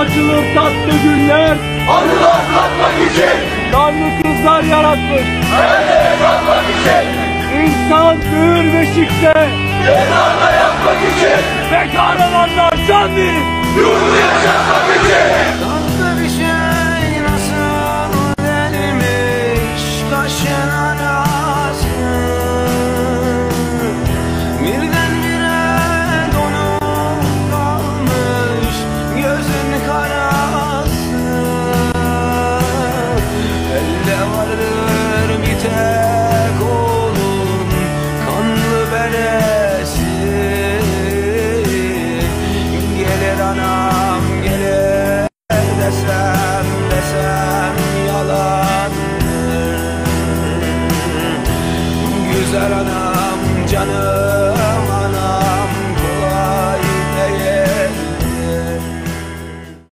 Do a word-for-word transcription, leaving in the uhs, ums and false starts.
acılı tatlı günler, anılar katmak için, kanlı kızlar yaratmış. hayallere katmak için, İnsan büyür beşikte, mezarda yatmak için, ve kahramanlar can verir. yurdu yaşatmak için. Tatlı bir şey nasıl delmiş kaşın arası, birdenbire donup kalmış gözün karası. Elde vardır bir tek oğlun kanlı beresi. Gelir anam gelir desem desem yalandır. Güzel anam canım